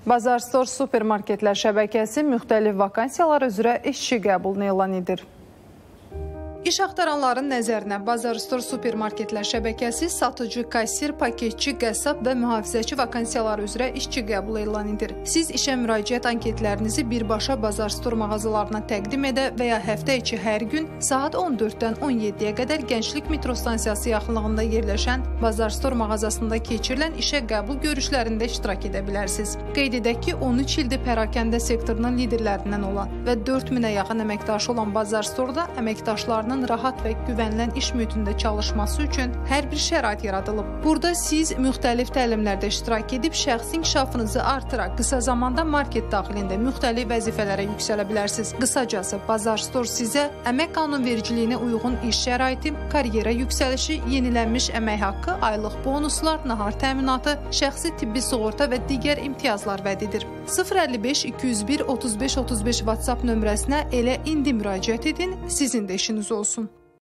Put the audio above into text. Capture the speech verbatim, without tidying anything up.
Bazar Store supermarketlər şəbəkəsi müxtəlif vakansiyalar üzrə işçi qəbulunu elan edir. İş axtaranların nəzərinə Bazar Store supermarketlər şəbəkəsi satıcı, kassir, paketçi, qəssab və mühafizəçi vakansiyaları üzrə işçi qəbulu elan edir. Siz işə müraciət anketlərinizi birbaşa Bazar Store mağazalarına təqdim edə və ya həftə içi hər gün saat on dörddən on yeddiyə qədər Gənclik metro stansiyası yaxınlığında yerləşən Bazar Store mağazasında keçirilən işə qəbul görüşlərində iştirak edə bilərsiniz. Qeyd edək ki, on üç ildir pərakəndə sektorunun liderlərindən olan və dörd minə yaxın əməkdaşı olan Bazar Store-da əməkdaşlarının rahat və güvənilən iş mühitində çalışması üçün hər bir şərait yaradılıb. Burada siz müxtəlif təlimlərdə iştirak edib şəxsi inkişafınızı artıraq, qısa zamanda market daxilində müxtəlif vəzifələrə yüksələ bilərsiniz. Qısacası, Bazar Store sizə əmək qanunvericiliyinə uyğun iş şəraiti, karyera yüksəlişi, yenilənmiş əmək haqqı, aylıq bonuslar, nahar təminatı, şəxsi tibbi sığorta və digər imtiyazlar vəd edir. sıfır əlli beş iki yüz bir otuz beş otuz beş WhatsApp nömrəsinə elə indi müraciət edin, sizin də işiniz olsun.